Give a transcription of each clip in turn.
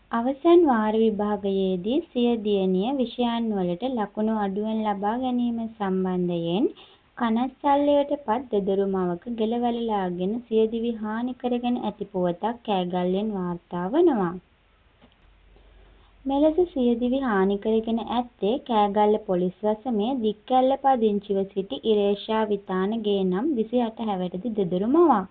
අවසන් වාර විභාගයේදී සිය දියණිය විෂයන් වලට ලකුණු අඩුවෙන් ලබා ගැනීම සම්බන්ධයෙන් කනස්සල්ලයට පත් දෙදරු මවක ගෙල වැළලාගෙන සියදිවි හානි කරගෙන ඇති පුවතක් කෑගල්ලෙන් වාර්තා වනවා. මෙලෙස සියදිවි හානි කරගෙන ඇත්තේ කෑගල්ල පොලිස් වසමේ දික්කැල්ල පදිංචිව සිටි ඉරේෂා විතානගේ නම් 28 හැවිරිදි දෙදරු මවක්.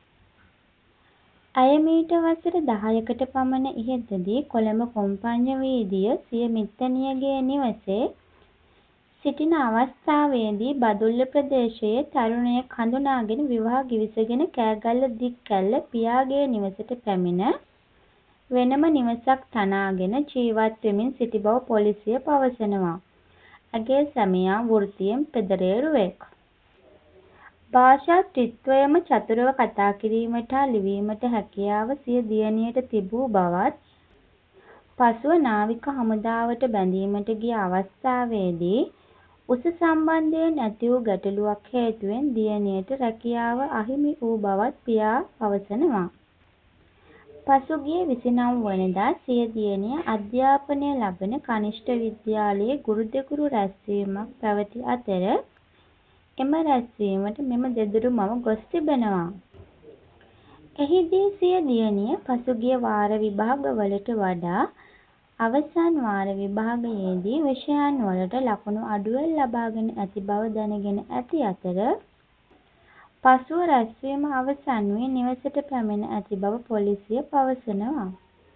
ඇය මීට වසර 10කට පමණ ඉහතදී කොළඹ කොම්පඤ්ඤ වීදිය සිය මිත්තණියගේ නිවසේ සිටින අවස්ථාවේදී බදුල්ල ප්‍රදේශයේ තරුණයෙක් හඳුනාගෙන විවාහ ගිවිසගෙන කෑගල්ල දික්කැල්ල පියාගේ නිවසට පැමිණ වෙනම නිවසක් තනාගෙන ජීවත් වෙමින් සිටි බව පොලිසිය පවසනවා. ඇගේ සැමියා වෘත්තියෙන් පෙදරේරුවෙක්. භාෂා ත්‍රිත්වයම චතුරව කතා කිරීමට හා ලිවීමට හැකියාව සිය දියණියට තිබූ බවත් පසුව නාවික හමුදාවට බැඳීමට ගිය අවස්ථාවේදී උස සම්බන්ධයෙන් ඇති වූ ගැටලුවක් හේතුවෙන් දියණියට රැකියාව අහිමි වූ බවත් පියා පවසනවා. පසුගිය 29 වනදා සිය දියණිය අධ්‍යාපනය ලබන කනිෂ්ඨ විද්‍යාලයේ ගුරු දෙගුරු රැස්වීමක් පැවති අතර එම රැස්වීමට මෙම දෙදරු මව ගොස් තිබෙනවා. එහිදී සිය දියණිය පසුගිය වාර විභාගවලට වඩා අවසන් වාර විභාගයේදී විෂයන් වලට ලකුණු අඩුවෙන් ලබාගෙන ඇති බව දැනගෙන ඇති අතර පසුව රැස්වීම අවසන් වී නිවසට පැමිණ ඇති බව පොලිසිය පවසනවා.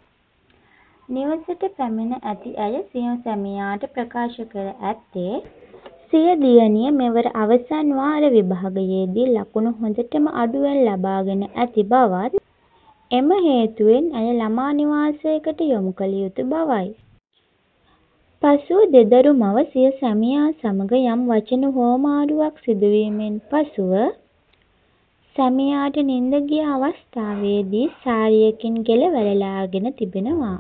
නිවසට පැමිණ ඇති ඇය සිය සැමියාට ප්‍රකාශ කර ඇත්තේ සිය දියණිය මෙවර අවසන් වාර විභාගයේදී ලකුණු හොඳටම අඩුවෙන් ලබාගෙන ඇති බවත් එම හේතුවෙන් ඇය ළමා නිවාසයකට යොමු කළ යුතු බවයි. පසුව දෙදරු මව සිය සැමියා සමග යම් වචන හුවමාරුවක් සිදුවීමෙන් පසුව සැමියාට නින්ද ගිය අවස්ථාවේදී සාරියකින් ගෙල වැළලාගෙන තිබෙනවා.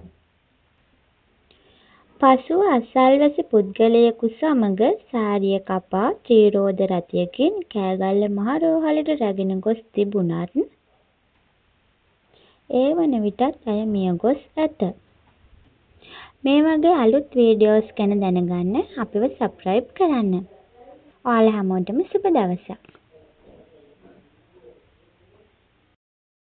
පසුව අසල්වැසි පුද්ගලයෙකු සමග සාරිය කපා ත්‍රිරෝද රථයකින් කෑගල්ල මහ රෝහලට රැගෙන ගොස් තිබුණත් ඒ වන විටත් ඇය මියගොස් ඇත. මේ වගේ අලුත් වීඩියෝස් ගැන දැනගන්න අපිව සබ්ස්ක්‍රයිබ් කරන්න. ඔයාලා හැමෝටම සුබ දවසක්.